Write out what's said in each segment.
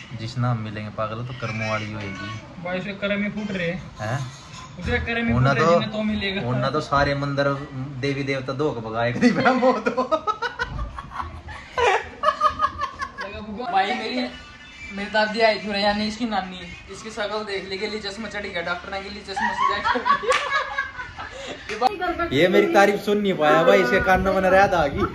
जिस नाम मिलेंगे पागल तो कर्मों वाली होएगी भाई से कर्म ही फूट रहे हैं उसे कर्म ही उन्हें फूट रहे जिन्हें तो मिलेगा उन्हें तो सारे मंदिर देवी देवता दो को भगाए कहीं ब्रह्मो तो भाई मेरी दादी आई थी यानी इसकी नानी इसकी शक्ल देख ली के लिए चश्मा चढ़ गया डॉक्टर ने के लिए चश्मा से ये मेरी तारीफ सुन नहीं पाया भाई इसके कानों में नाराज आ गई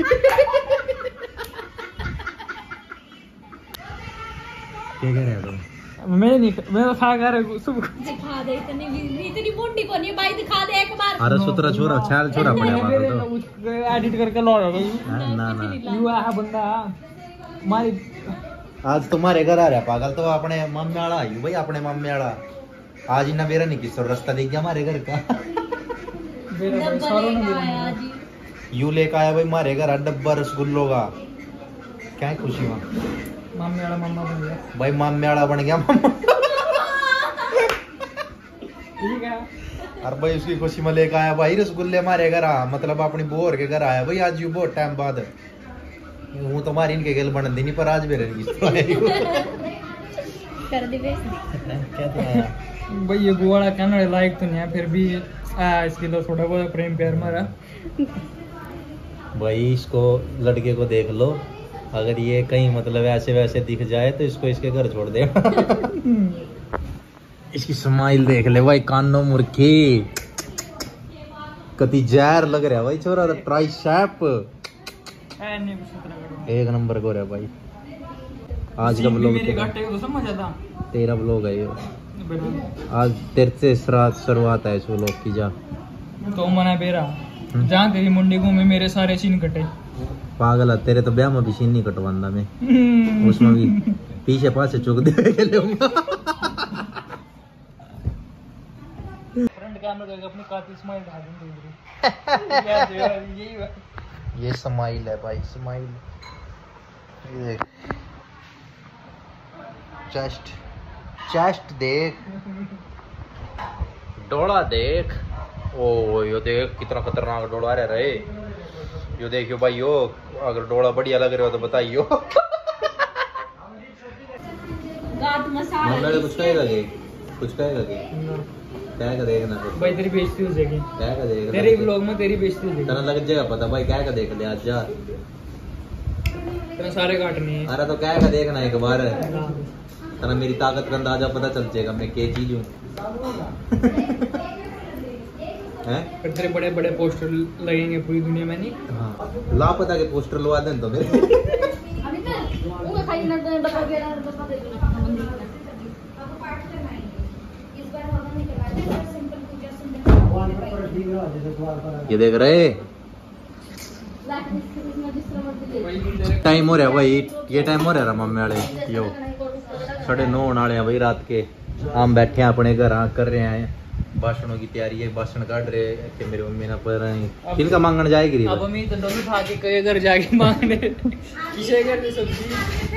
क्या कह रहे हो तुम मैं खा कर सब दिखा दे इतनी मोटी को नहीं भाई दिखा दे एक बार अरे सुतरा छोरा छाल छोरा पड़ा पागल तो एडिट करके लॉग गई ना यू आ बंदा मारी आज तुम्हारे घर आ रहा पागल तो अपने मामे वाला आई भाई अपने मामे वाला आज इन्ना मेरा नहीं किस रास्ता देख गया हमारे घर का यू लेकर आया भाई हमारे घर डब्बा रसगुल्लों का क्या है खुशी वहाँ मामे वाला मामा बन गया भाई मामे वाला बन गया मामा ठीक है और भाई उसकी खुशी में लेकर आया भाई रसगुल्ले हमारे घर आ मतलब अपनी बोर के घर आया भाई आज यू बहुत टाइम बाद हूँ तुम्हारी इनके गल बन दी नहीं पर आज मेरे कर दे भाई ये बुआड़ा कहने लायक तो नहीं है फिर भी इसके लिए थोड़ा बहुत प्रेम प्यार मारा भाई इसको लड़के को देख लो अगर ये कहीं मतलब ऐसे वैसे दिख जाए तो इसको इसके घर छोड़ दे इसकी स्माइल देख ले भाई कानों मुर्खी कति जहर लग रहा है भाई छोरा ट्राइसेप एक नंबर को रहा भाई आज का ब्लॉग तेरा ब्लॉग है ये आज तेरे से शुरुआत है इस ब्लॉग की जा तो मना बेरा जहाँ तेरी मुंडी घूमे मेरे सारे सीन कटे पागल है तेरे तो ब्याह में भी सीन नहीं कटवाना मैं उसमें भी पीछे पासे चुक दे फ्रंट कैमरा अपनी काफी स्माइल ढा दूंगी ये स्माइल है भाई स्माइल ये देख चेस्ट देख डोला देख ओ यो देख कितना खतरनाक डोला रहे यो देखियो भाई यो अगर डोला बढ़िया लग रहा हो तो बताइयो कुछ कहेगा क्या का देखना भाई तेरी बेइज्जती हो जाएगी क्या का देखना तेरे व्लॉग में तेरी बेइज्जती हो जाएगी तना लग जाएगा पता भाई क्या का देख ले आज जा तेरे सारे काटने हैं अरे तो क्या का देखना एक बार तना मेरी ताकत का अंदाजा पता चल जाएगा मैं क्या चीज हूँ फिर तेरे बड़े बड़े पोस्टर लगेंगे पूरी दुनिया में नहीं हाँ लापता के पोस्टर लगा दें तो मेरे ये देख रहे टाइम हो रहा भाई ये टाइम हो रहा मम्मी वाले यो 9:30 वाले हैं भाई रात के हम बैठे हैं अपने घर कर रहे हैं भाषणों की तैयारी है भाषण काट रहे कि मेरी मम्मी ना पढ़ रही किनका मांगने जाएगी अब मम्मी तो दोनों खा के कई घर जाके मांगने किसे घर में सब्जी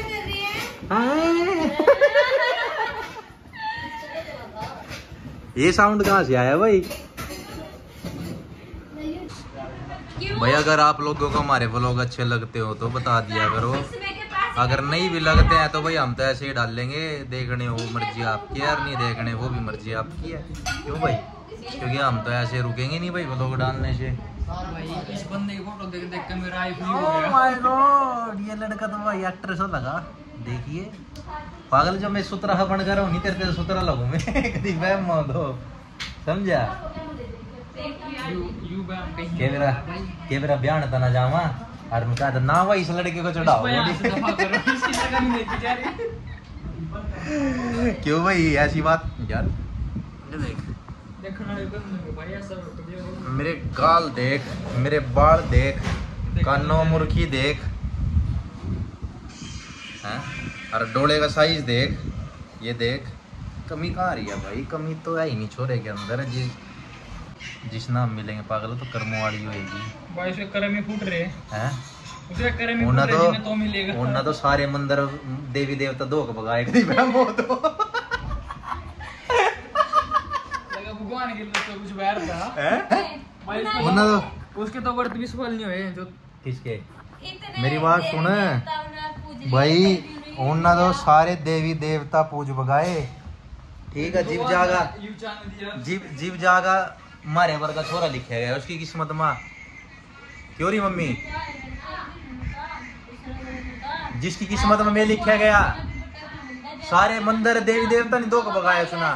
ये साउंड कहाँ से आया भाई भाई अगर आप लोगों को हमारे व्लॉग अच्छे लगते हो तो बता दिया करो अगर नहीं भी लगते हैं तो भाई हम तो ऐसे ही डाल लेंगे देखने वो मर्जी आपकी है और नहीं देखने वो भी मर्जी आपकी है क्यों भाई क्योंकि हम तो ऐसे रुकेंगे नहीं भाई व्लॉग डालने से भाई इस बंदे की फोटो देख देख के मेरा आई फ्री हो ओह गया माय गॉड ये लड़का तो भाई एक्टर सा लगा देखिए पागल जब मैं सुतरा बनकर हूँ नहीं तेरे सुतरा लगू मैं कभी वहम मत हो समझा के मेरा बयान था ना जावा और मैं कहता ना भाई इस लड़के को चढ़ाओ क्यों भाई ऐसी बात यार देख मेरे गाल देख मेरे बाल देख कानों मुर्खी देख हैं और डोले का साइज देख ये देख कमी कहाँ आ रही है भाई कमी तो है ही नहीं छोरे के अंदर जिस नाम मिलेंगे पागल तो कर्मों वाली होएगी भाई से कर्म ही फूट रहे हैं उसे कर्म ही फूट रहे जिन्हें तो मिलेगा उन्हें तो सारे मंदिर देवी देवता दो को भगाए कहीं ब्रह्मो तो लगा भगवान के लिए तो कुछ बैर था भाई उन्हें तो उसके तो व्रत भी सफल नहीं हुए जो किसके मेरी बात सुन भाई उन्ना तो सारे देवी देवता पूज बगाए। ठीक है जीव जागा जीव जागा मारे वर्गा छोरा लिखा गया उसकी किस्मत में। क्यों रही मम्मी जिसकी किस्मत में मैं लिखा गया सारे मंदिर देवी देवता ने दो को बगाया सुना।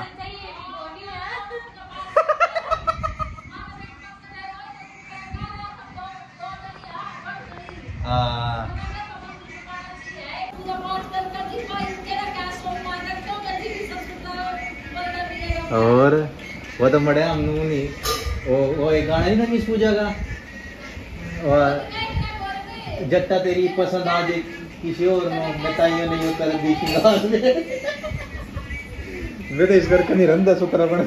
और वो तो मरे हम नहीं वो एक गाना ही ना किस पूजा का और जट्टा तेरी पसंद आ जाए किसी और में बताइए नहीं हो कर दी मैं तो इस घर का नहीं रंदा सुतरा बन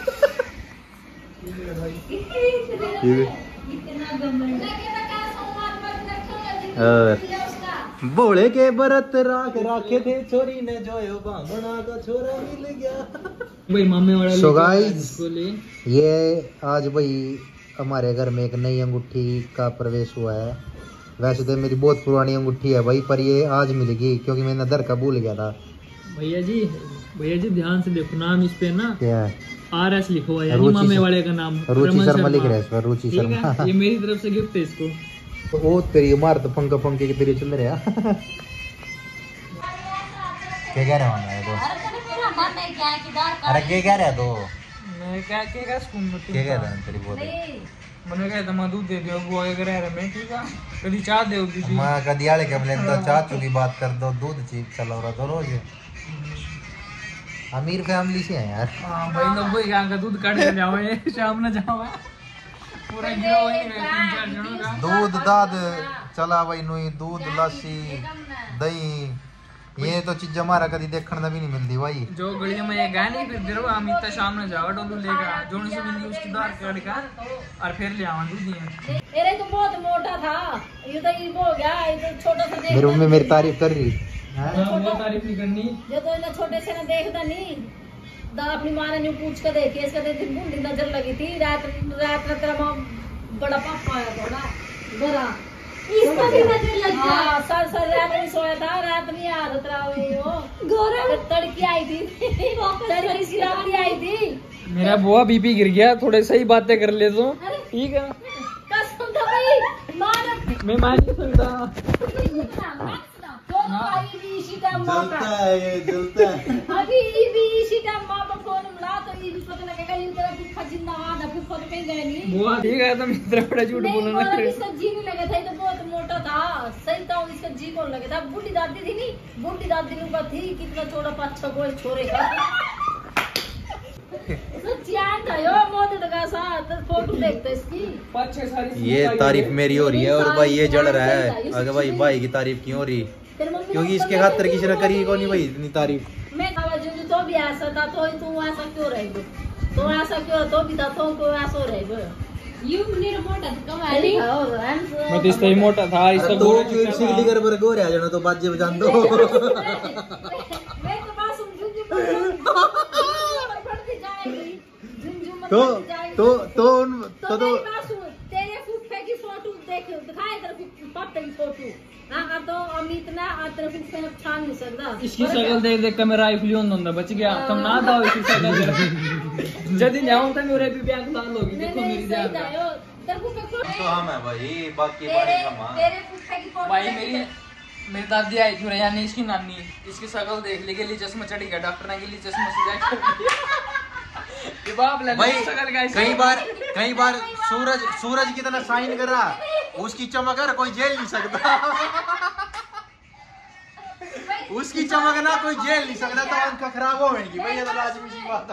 बोले के बरत राख राखे थे छोरी ने जोयो बामणा का छोरा मिल गया भाई मामे वाला। So guys, ये आज भाई हमारे घर में एक नई अंगूठी का प्रवेश हुआ है। वैसे तो मेरी बहुत पुरानी अंगूठी है भाई पर ये आज मिल गई क्योंकि मैंने दर का भूल गया था। भैया जी ध्यान से देखो नाम इस पे ना क्या RS लिखो हुआ है मामे वाले का नाम रुचि शर्मा लिख रहा है इस पर रुचि शर्मा। ये मेरी तरफ से गिफ्ट है इसको। ओ तेरी मार तो पंखा पंखे के तेरे चल रहे हैं। क्या कह रहे हो तो अरे क्या कह रहे हो तो मैं क्या स्कूल में क्या कह रहे हैं तेरी बहुत मैंने कहा था दूध दे दियो वो अगर रह रहे मैं ठीक है कभी चाह दे होगी मैं कदी आले के अपने तो चाह चुकी बात कर दो दूध चीप चला रहा तो रोज अमीर फैमिली से है यार। हां भाई लोग वही का दूध काट के जाओ शाम ना जाओ पूरा गिरा हुआ है 3-4 जनों का दूध दाद चला भाई नुई दूध लस्सी दही ये तो चीज हमारा कभी देखने भी नहीं मिलती भाई। जो गलियों में ये गाने फिर देरो अमित शाम में जाओ डोलू लेगा जोन से मिली उसकी दार काट का और फिर ले आवा दूध दिए। मेरे तो बहुत मोटा था ये तो ये हो गया ये तो छोटा सा देख मेरी मम्मी मेरी तारीफ कर रही हां वो तारीफ नहीं करनी जो तो इतना छोटे से ना देखता नहीं दा अपनी मां ने न्यू पूछ कर देखी इसका तो बूंदी नजर लगी थी रात तेरा मां बड़ा पापा आया थोड़ा बड़ा इसका भी नजर लग गया। हां सर रात नहीं सोया था रात नहीं याद उतरा वो गौरव तड़की आई थी तड़की सी रात आई थी। मेरा बुआ बीपी गिर गया थोड़े सही बातें कर ले तो ठीक है कसम था भाई मान मैं मान नहीं सकता जलता है ये जलता है अभी भी इसी टाइम मां को फोन मिला तो ये भी पता लगेगा ये तेरा फुफा जिंदाबाद है फुफा तो कहीं गए नहीं बुआ ठीक है तो मित्र बड़ा झूठ बोलना ना करे। इसका जी नहीं लगा था ये तो बहुत मोटा था सही था इसका जी कौन लगा था बूढ़ी दादी थी नहीं बूढ़ी दादी लोग थी कितना छोटा 5-6 गोल छोरे का सच्चियां था यो मोटे लगा सा तो फोटो देखते इसकी 5-6 सारी ये तारीफ मेरी हो रही है और भाई ये जल रहा है अगर भाई की तारीफ क्यों हो रही क्योंकि इसके खातर किसी ने करी को नहीं भाई इतनी तारीफ। मैं जो तो भी ऐसा था तो तू ऐसा क्यों रहे तो ऐसा क्यों तो भी था तो को ऐसा रहे यू मेरा मोटा कम है नहीं मैं तो इससे मोटा था इसका गोरा क्यों सिगली कर बर गोरे आ जाना तो बाजे बजान दो मैं तो बस तो तेरे फुफे की फोटो देख दिखाए तेरे पापा की फोटो हां तो अमित ना तेरे फुफे अच्छा नहीं सकता इसकी शक्ल देख देख के मेरा आईफोन होंदा बच गया तुम ना दाओ इसकी शक्ल जदी जाऊं तो मेरे भी ब्याह साल होगी देखो मेरी जान तेरे फुफे को तो हम है भाई बाकी बड़े हम तेरे फुफे की फोटो भाई मेरी दादी आई थी यानी इसकी नानी इसकी शक्ल देख ली के लिए चश्मा चढ़ गया डॉक्टर ने के लिए चश्मा सीधा कर ये बाप ले भाई कई बार सूरज की तरह साइन कर रहा उसकी चमक है कोई झेल नहीं सकता उसकी चमक ना कोई झेल नहीं सकता तो आंख खराब होगी भाई ये तो लाजमी सी बात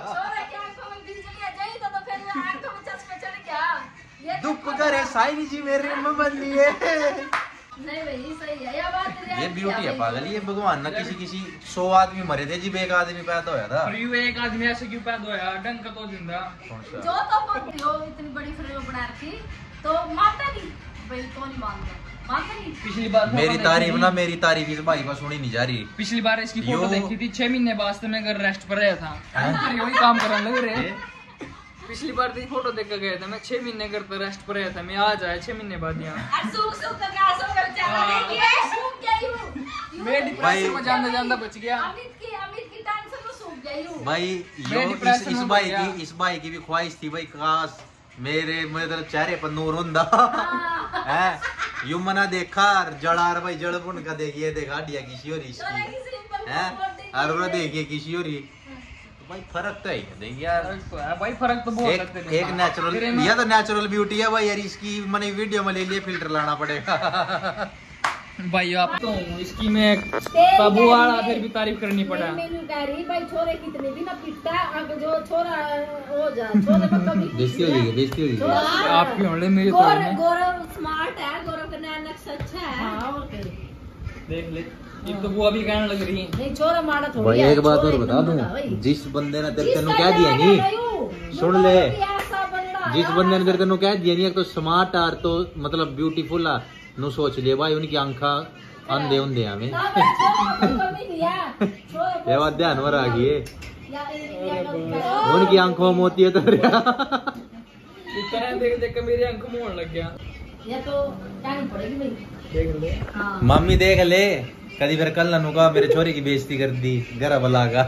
है। दुख करे साइन जी मेरे में बन लिए नहीं भाई सही है या बात ये ब्यूटी है पागल ये भगवान ना किसी 100 आदमी मरे थे जी एक आदमी पैदा होया था और ये एक आदमी ऐसे क्यों पैदा होया डंक तो जिंदा जो तो बोलती हो इतनी बड़ी फिल्म बना रखी तो मानता नहीं भाई तो नहीं मानता नहीं। पिछली बार मेरी तारीफ इस भाई को सुनी नहीं जा रही। पिछली बार इसकी फोटो देखी थी 6 महीने बाद मैं घर रेस्ट पर रहा था वही काम करने लग रहे पिछली बार दिन फोटो देख कर गए थे मैं 6 महीने घर पर रेस्ट पर रहा था मैं आज आया 6 महीने बाद यहाँ मैं डिप्रेशन में जाना जाना बच गया। अमित की टेंशन में सूख गई हूँ भाई मैं यो डिप्रेशन में पड़ गया। इस भाई की भी ख्वाहिश थी भाई, काश मेरे मतलब चेहरे पर नूर होंदा है। यू मना देखा जड़ार भाई जड़ बुन का देखिए, देखा दिया किसी और इसकी है, और वो देखिए किसी और ही, तो भाई फर्क तो है देखिए यार भाई फर्क तो बहुत लगता है। एक नेचुरल, यह तो नेचुरल ब्यूटी है भाई यार, इसकी मैंने वीडियो में ले लिए फिल्टर लाना पड़ेगा। भाई आप तो इसकी मैं तबू वाला फिर भी तारीफ करनी पड़ा। मैंने कह रही भाई छोरे कितने भी ना पिटता, अब जो छोरा हो जा छोरे पर कभी बेइज्जती हो गई, बेइज्जती हो गई। आपकी होने मेरी तो है। गौरव स्मार्ट है, गौरव का नया नक्शा अच्छा है। हाँ और क्या। देख ले, ये तो वो अभी कहने लग रही है। नहीं छोरा मारा थोड़ी भाई है, एक बात छोरा और बता एकदम बड़ा भाई। दूं, जिस बंदे ने तेरे जिस तेनों कह दिया बंदे ने नहीं, सुन ले, ऐसा बंदा जिस है, बंदे ने तेरे तेनों कह दिया नहीं, एक तो स्मार्ट आर तो मतलब ब्यूटीफुल आ नु सोच ले भाई, उनकी आंखा अंधे उंधे हमें ना भाई, छोरा को कमी नहीं है, छोरा ये बात ध्यान में रखी है, या उनकी आंखों में होती है तो इतना देख देख के मेरी आंख में होने लग गया। या तो कहनी पड़ेगी भाई। देख ले, हाँ मम्मी देख ले, कभी फिर कल ननू का मेरे छोरी की बेइज्जती कर दी घर वाला का।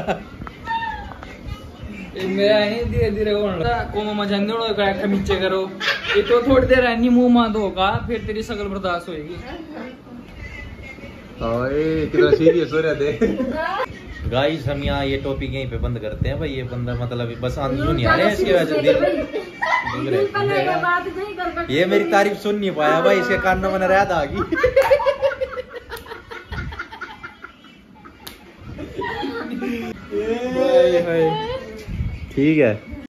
ये मेरा है धीरे धीरे होने लगा। को मम्मा जानने वाला का खमीचे करो, ये तो थोड़ी देर है मुंह मा धोगा, फिर तेरी शकल बर्दाश्त होएगी। ओए कितना सीरियस हो रहा थे। गाइस हम यहाँ ये टॉपिक यहीं पे बंद करते हैं भाई, ये बंदा मतलब बस आंसू नहीं आ रहे इसकी वजह से दिल, ये मेरी तारीफ सुन नहीं पाया भाई, इसके कानों में रहता आ गई। ठीक है।